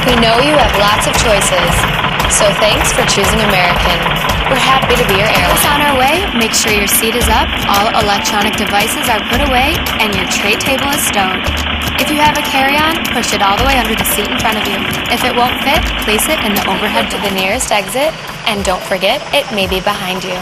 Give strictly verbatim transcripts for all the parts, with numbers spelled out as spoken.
We know you have lots of choices, so thanks for choosing American. We're happy to be your airline. On our way, make sure your seat is up, all electronic devices are put away, and your tray table is stowed. If you have a carry-on, push it all the way under the seat in front of you. If it won't fit, place it in the overhead to the nearest exit, and don't forget, it may be behind you.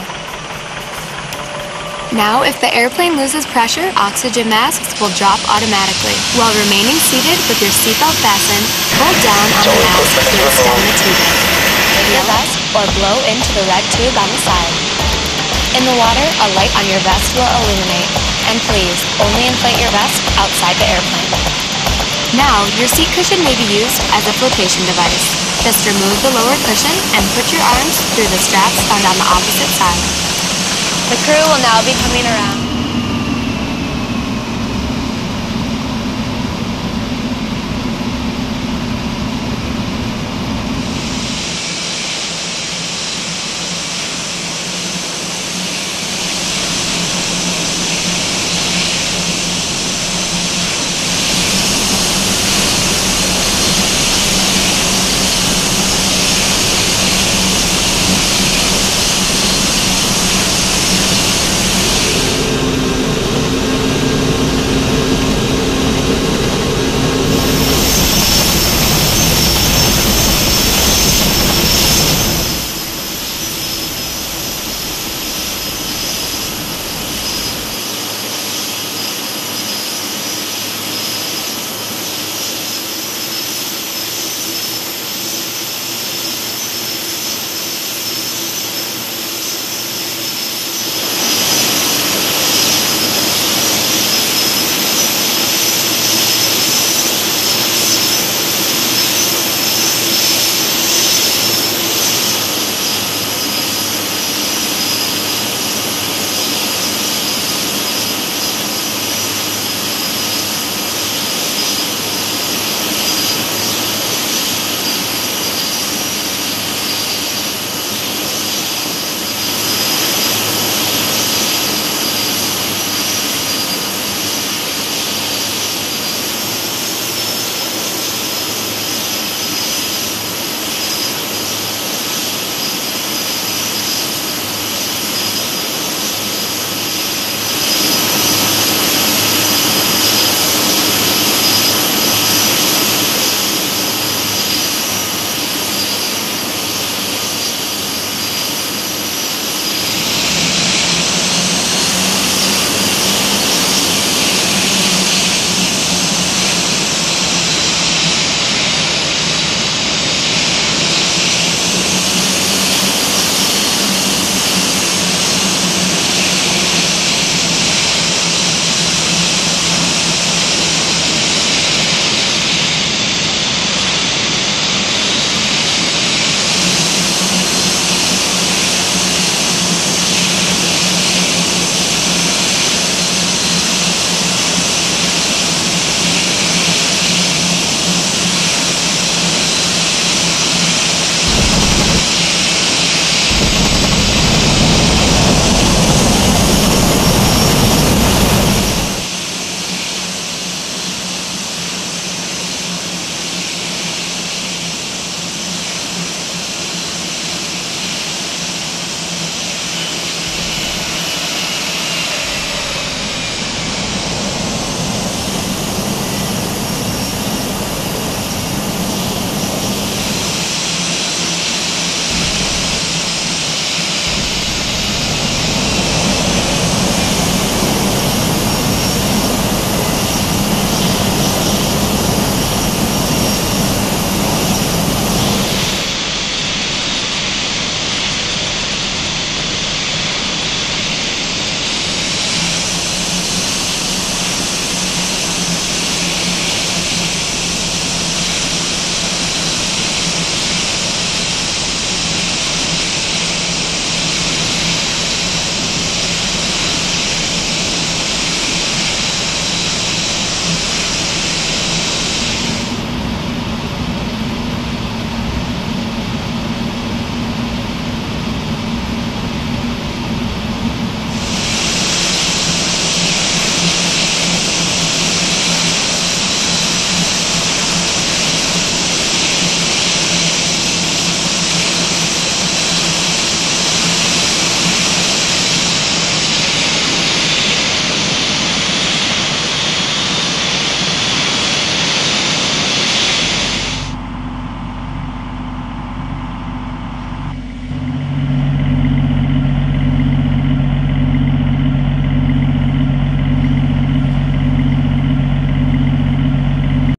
Now, if the airplane loses pressure, oxygen masks will drop automatically. While remaining seated with your seatbelt fastened, hold down on the mask to extend the tubing. Hit your vest or blow into the red tube on the side. In the water, a light on your vest will illuminate. And please, only inflate your vest outside the airplane. Now, your seat cushion may be used as a flotation device. Just remove the lower cushion and put your arms through the straps found on the opposite side. The crew will now be coming around.